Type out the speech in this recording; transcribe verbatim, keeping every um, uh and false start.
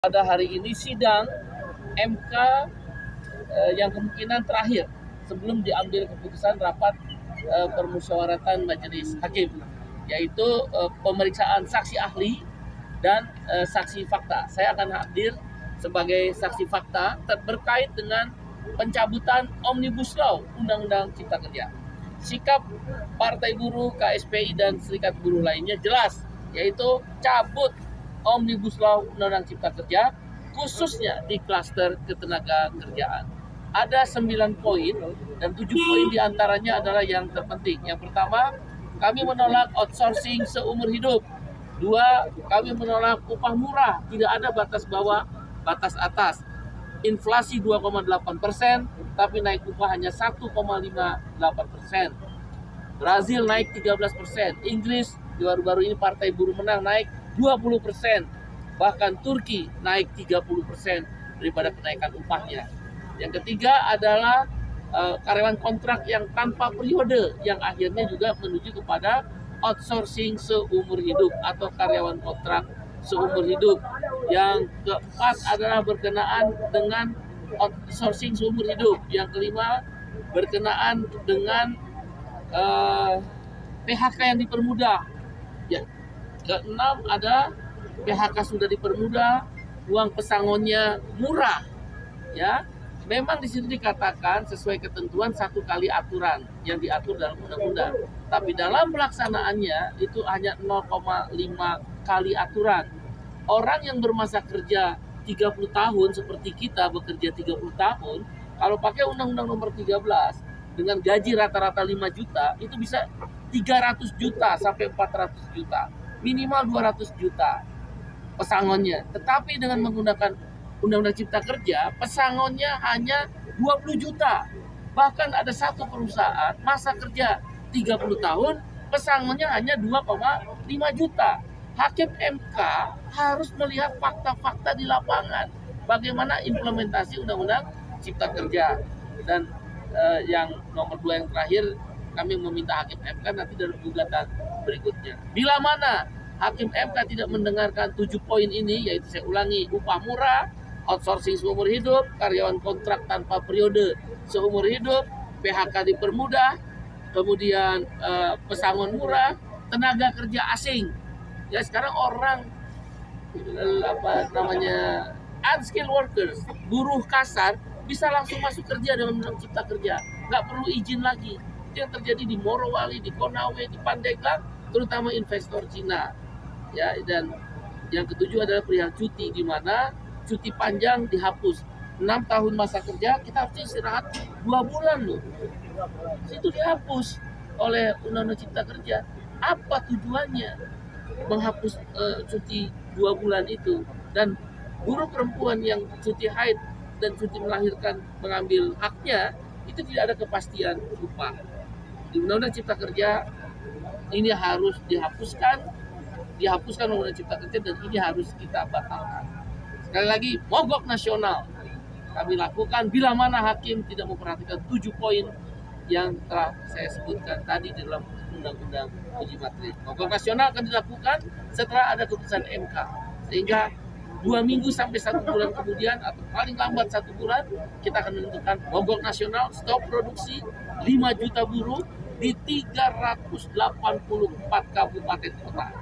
Pada hari ini sidang M K eh, yang kemungkinan terakhir sebelum diambil keputusan rapat eh, permusyawaratan majelis hakim, yaitu eh, pemeriksaan saksi ahli dan eh, saksi fakta. Saya akan hadir sebagai saksi fakta terkait dengan pencabutan Omnibus Law Undang-Undang Cipta Kerja. Sikap Partai Buruh, K S P I, dan serikat buruh lainnya jelas, yaitu cabut Omnibus Law Undang-Undang Cipta Kerja, khususnya di klaster ketenaga kerjaan. Ada sembilan poin dan tujuh poin diantaranya adalah yang terpenting. Yang pertama, kami menolak outsourcing seumur hidup. Dua, kami menolak upah murah, tidak ada batas bawah, batas atas. Inflasi dua koma delapan persen, tapi naik upah hanya satu koma lima delapan persen. Brazil naik tiga belas persen. Inggris baru-baru ini Partai Buruh menang naik dua puluh persen. Bahkan Turki naik tiga puluh persen daripada kenaikan upahnya. Yang ketiga adalah uh, karyawan kontrak yang tanpa periode, yang akhirnya juga menuju kepada outsourcing seumur hidup atau karyawan kontrak seumur hidup. Yang keempat adalah berkenaan dengan outsourcing seumur hidup. Yang kelima berkenaan dengan uh, P H K yang dipermudah. Ya. Keenam ada P H K sudah dipermudah, uang pesangonnya murah. Ya, memang di situ dikatakan sesuai ketentuan satu kali aturan yang diatur dalam undang-undang. Tapi dalam pelaksanaannya itu hanya nol koma lima kali aturan. Orang yang bermasa kerja tiga puluh tahun seperti kita bekerja tiga puluh tahun, kalau pakai Undang-Undang Nomor tiga belas dengan gaji rata-rata lima juta, itu bisa tiga ratus juta sampai empat ratus juta. Minimal dua ratus juta pesangonnya. Tetapi dengan menggunakan Undang-Undang Cipta Kerja, pesangonnya hanya dua puluh juta. Bahkan ada satu perusahaan masa kerja tiga puluh tahun, pesangonnya hanya dua koma lima juta. Hakim M K harus melihat fakta-fakta di lapangan. Bagaimana implementasi Undang-Undang Cipta Kerja. Dan eh, yang nomor dua yang terakhir, kami meminta Hakim M K nanti dalam gugatan berikutnya. Bila mana Hakim M K tidak mendengarkan tujuh poin ini, yaitu saya ulangi, upah murah, outsourcing seumur hidup, karyawan kontrak tanpa periode seumur hidup, P H K dipermudah, kemudian eh, pesangon murah, tenaga kerja asing. Ya sekarang orang apa namanya unskilled workers, buruh kasar bisa langsung masuk kerja dengan Undang Cipta Kerja, nggak perlu izin lagi. Itu yang terjadi di Morowali, di Konawe, di Pandeglang, terutama investor Cina. Ya, dan yang ketujuh adalah perihal cuti, di mana cuti panjang dihapus. enam tahun masa kerja kita harus istirahat dua bulan loh. Itu dihapus oleh Undang-Undang Cipta Kerja. Apa tujuannya menghapus uh, cuti dua bulan itu? Dan buruh perempuan yang cuti haid dan cuti melahirkan mengambil haknya itu tidak ada kepastian upah. Di Undang-Undang Cipta Kerja ini harus dihapuskan, dihapuskan Undang-Undang Cipta Kerja, dan ini harus kita batalkan. Sekali lagi, mogok nasional kami lakukan bila mana hakim tidak memperhatikan tujuh poin yang telah saya sebutkan tadi di dalam Undang-Undang Uji Materi. Mogok nasional akan dilakukan setelah ada keputusan M K, sehingga dua minggu sampai satu bulan kemudian atau paling lambat satu bulan kita akan menentukan mogok nasional, stop produksi lima juta buruh di tiga ratus delapan puluh empat kabupaten kota.